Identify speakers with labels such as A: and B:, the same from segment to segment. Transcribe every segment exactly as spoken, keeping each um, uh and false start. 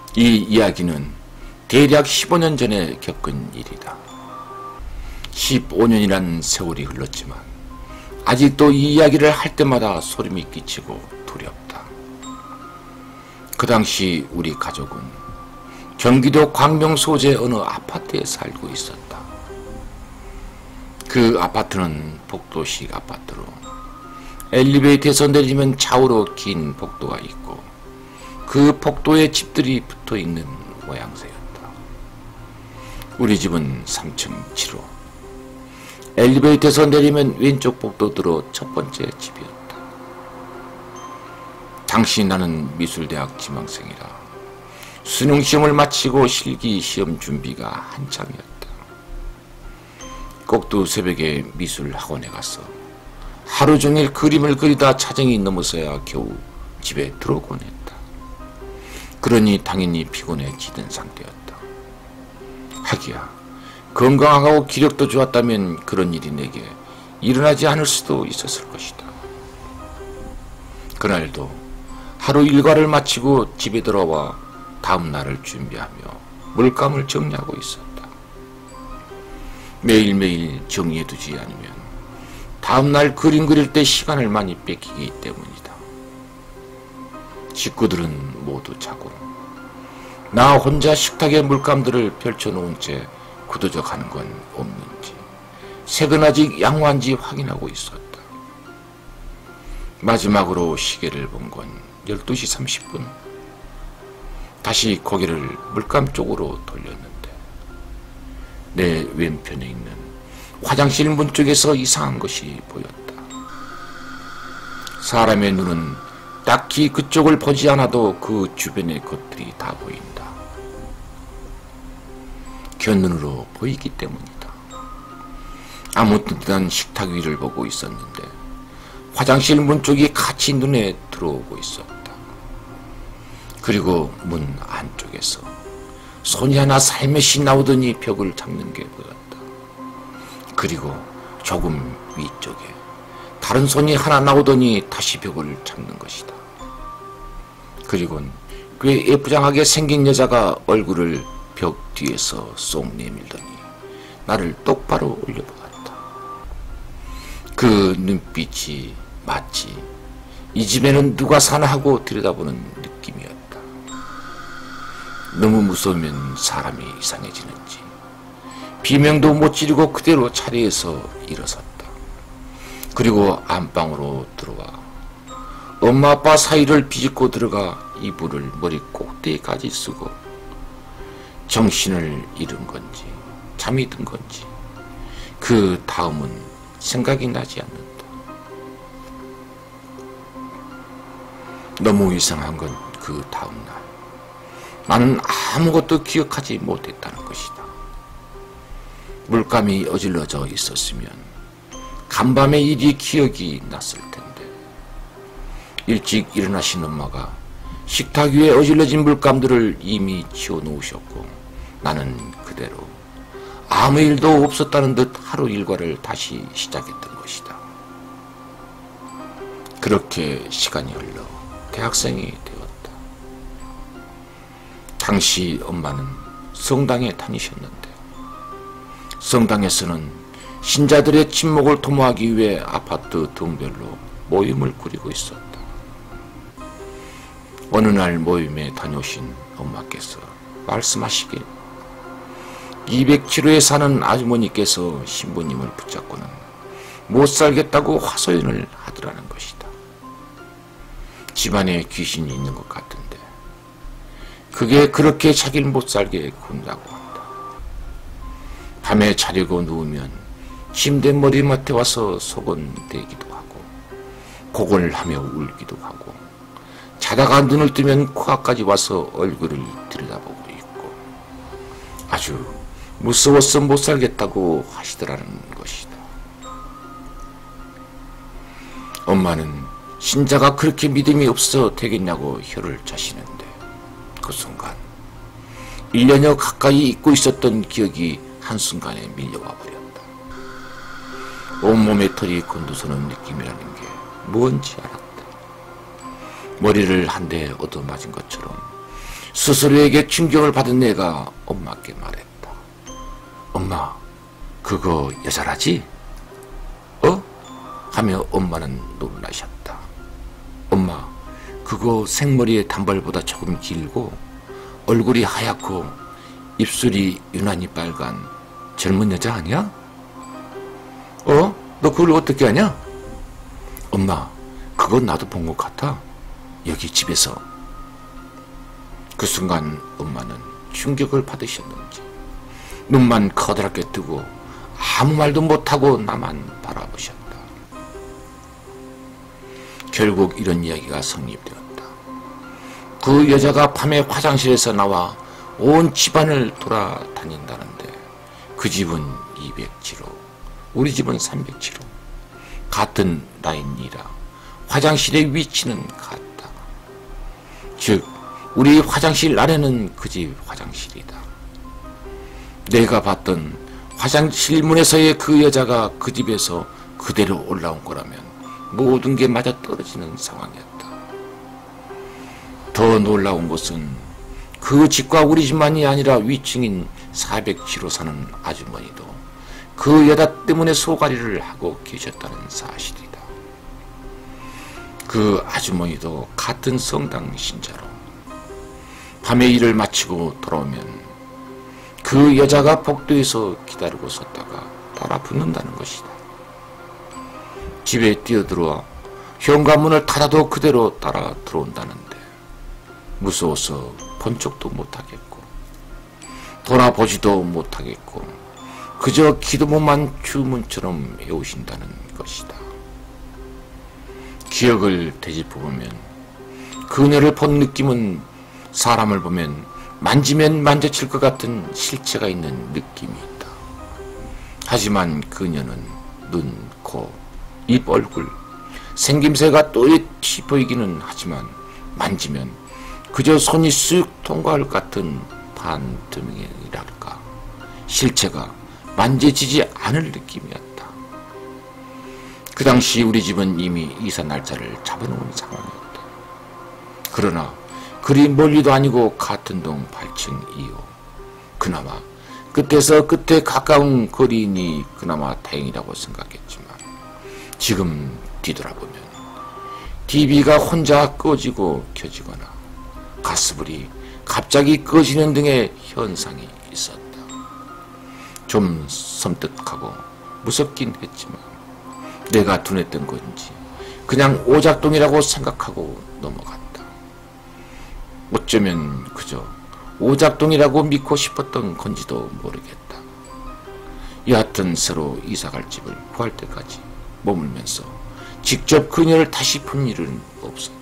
A: 이 이야기는 대략 십오 년 전에 겪은 일이다. 십오 년이란 세월이 흘렀지만 아직도 이 이야기를 할 때마다 소름이 끼치고 두렵다. 그 당시 우리 가족은 경기도 광명 소재 어느 아파트에 살고 있었다. 그 아파트는 복도식 아파트로 엘리베이터에서 내리면 좌우로 긴 복도가 있고 그 복도에 집들이 붙어 있는 모양새였다. 우리 집은 삼 층 칠 호. 엘리베이터에서 내리면 왼쪽 복도로 첫 번째 집이었다. 당시 나는 미술대학 지망생이라 수능시험을 마치고 실기시험 준비가 한창이었다. 꼭두 새벽에 미술학원에 가서 하루 종일 그림을 그리다 자정이 넘어서야 겨우 집에 들어오곤 했다. 그러니 당연히 피곤해지던 상태였다. 하기야 건강하고 기력도 좋았다면 그런 일이 내게 일어나지 않을 수도 있었을 것이다. 그날도 하루 일과를 마치고 집에 들어와 다음 날을 준비하며 물감을 정리하고 있었다. 매일매일 정리해두지 않으면 다음날 그림 그릴 때 시간을 많이 뺏기기 때문이다. 식구들은 모두 자고 나 혼자 식탁에 물감들을 펼쳐놓은 채 굳어져 가는 건 없는지 색은 아직 양호한지 확인하고 있었다. 마지막으로 시계를 본 건 열두 시 삼십 분. 다시 고개를 물감 쪽으로 돌렸는데 내 왼편에 있는 화장실 문 쪽에서 이상한 것이 보였다. 사람의 눈은 딱히 그쪽을 보지 않아도 그 주변의 것들이 다 보인다. 곁눈으로 보이기 때문이다. 아무 듯한 식탁 위를 보고 있었는데 화장실 문 쪽이 같이 눈에 들어오고 있었다. 그리고 문 안쪽에서 손이 하나 살며시 나오더니 벽을 잡는 게 보였다. 그리고 조금 위쪽에 다른 손이 하나 나오더니 다시 벽을 잡는 것이다. 그리곤 꽤 예쁘장하게 생긴 여자가 얼굴을 벽 뒤에서 쏙 내밀더니 나를 똑바로 올려보았다. 그 눈빛이 마치 이 집에는 누가 사나 하고 들여다보는 느낌이었다. 너무 무서우면 사람이 이상해지는지 비명도 못 지르고 그대로 자리에서 일어섰다. 그리고 안방으로 들어와 엄마 아빠 사이를 비집고 들어가 이불을 머리 꼭대기까지 쓰고 정신을 잃은 건지 잠이 든 건지 그 다음은 생각이 나지 않는다. 너무 이상한 건 그 다음날 나는 아무것도 기억하지 못했다는 것이다. 물감이 어질러져 있었으면 간밤의 일이 기억이 났을 텐데 일찍 일어나신 엄마가 식탁 위에 어질러진 물감들을 이미 치워놓으셨고 나는 그대로 아무 일도 없었다는 듯 하루 일과를 다시 시작했던 것이다. 그렇게 시간이 흘러 대학생이 되었다. 당시 엄마는 성당에 다니셨는데 성당에서는 신자들의 침묵을 도모하기 위해 아파트 등별로 모임을 꾸리고 있었다. 어느 날 모임에 다녀오신 엄마께서 말씀하시길 이백칠 호에 사는 아주머니께서 신부님을 붙잡고는 못 살겠다고 화소연을 하더라는 것이다. 집안에 귀신이 있는 것 같은데 그게 그렇게 자기를 못 살게 군다고 한다. 밤에 자려고 누우면 침대 머리맡에 와서 소곤대기도 하고 곡을 하며 울기도 하고 자다가 눈을 뜨면 코앞까지 와서 얼굴을 들여다보고 있고 아주 무서워서 못 살겠다고 하시더라는 것이다. 엄마는 신자가 그렇게 믿음이 없어 되겠냐고 혀를 차시는데 그 순간 일 년여 가까이 잊고 있었던 기억이 한순간에 밀려와 버렸다. 온몸에 털이 곤두서는 느낌이라는 게 뭔지 알았다. 머리를 한 대 얻어맞은 것처럼 스스로에게 충격을 받은 내가 엄마께 말했다. 엄마, 그거 여자라지? 어? 하며 엄마는 놀라셨다. 엄마, 그거 생머리의 단발보다 조금 길고 얼굴이 하얗고 입술이 유난히 빨간 젊은 여자 아니야? 어? 너 그걸 어떻게 아냐? 엄마, 그건 나도 본 것 같아. 여기 집에서. 그 순간 엄마는 충격을 받으셨는지 눈만 커다랗게 뜨고 아무 말도 못하고 나만 바라보셨다. 결국 이런 이야기가 성립되었다. 그 여자가 밤에 화장실에서 나와 온 집안을 돌아다닌다는데 그 집은 이백칠 호, 우리 집은 삼백칠 호. 같은 라인이라 화장실의 위치는 같다. 즉 우리 화장실 아래는 그 집 화장실이다. 내가 봤던 화장실 문에서의 그 여자가 그 집에서 그대로 올라온 거라면 모든 게 맞아떨어지는 상황이었다. 더 놀라운 것은 그 집과 우리 집만이 아니라 위층인 사백칠 호 사는 아주머니도 그 여자 때문에 소가리를 하고 계셨다는 사실이다. 그 아주머니도 같은 성당 신자로 밤에 일을 마치고 돌아오면 그 여자가 복도에서 기다리고 섰다가 따라 붙는다는 것이다. 집에 뛰어들어와 현관문을 닫아도 그대로 따라 들어온다는데 무서워서 본 척도 못하겠고 돌아보지도 못하겠고 그저 기도문만 주문처럼 해오신다는 것이다. 기억을 되짚어보면 그녀를 본 느낌은 사람을 보면 만지면 만져칠 것 같은 실체가 있는 느낌이 있다. 하지만 그녀는 눈, 코, 입, 얼굴, 생김새가 또렷이 보이기는 하지만 만지면 그저 손이 쓱 통과할 것 같은 반투명이랄까 실체가 만져지지 않을 느낌이었다. 그 당시 우리 집은 이미 이사 날짜를 잡아놓은 상황이었다. 그러나 그리 멀리도 아니고 같은 동 팔 층 이 호. 그나마 끝에서 끝에 가까운 거리니 그나마 다행이라고 생각했지만 지금 뒤돌아보면 티비가 혼자 꺼지고 켜지거나 가스불이 갑자기 꺼지는 등의 현상이 있었다. 좀 섬뜩하고 무섭긴 했지만 내가 둔했던 건지 그냥 오작동이라고 생각하고 넘어갔다. 어쩌면 그저 오작동이라고 믿고 싶었던 건지도 모르겠다. 여하튼 새로 이사갈 집을 구할 때까지 머물면서 직접 그녀를 다시 본 일은 없었다.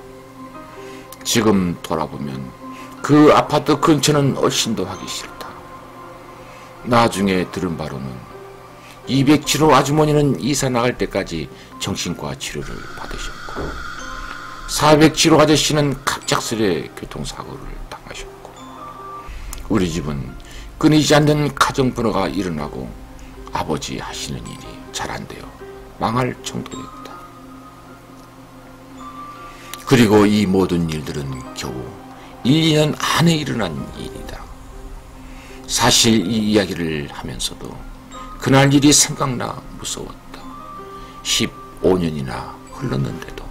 A: 지금 돌아보면 그 아파트 근처는 훨씬 더 하기 싫다. 나중에 들은 바로는 이백칠 호 아주머니는 이사 나갈 때까지 정신과 치료를 받으셨고 사백칠 호 아저씨는 갑작스레 교통사고를 당하셨고 우리 집은 끊이지 않는 가정분화가 일어나고 아버지 하시는 일이 잘 안 되어 망할 정도였다. 그리고 이 모든 일들은 겨우 일, 이 년 안에 일어난 일이다. 사실 이 이야기를 하면서도 그날 일이 생각나 무서웠다. 십오 년이나 흘렀는데도.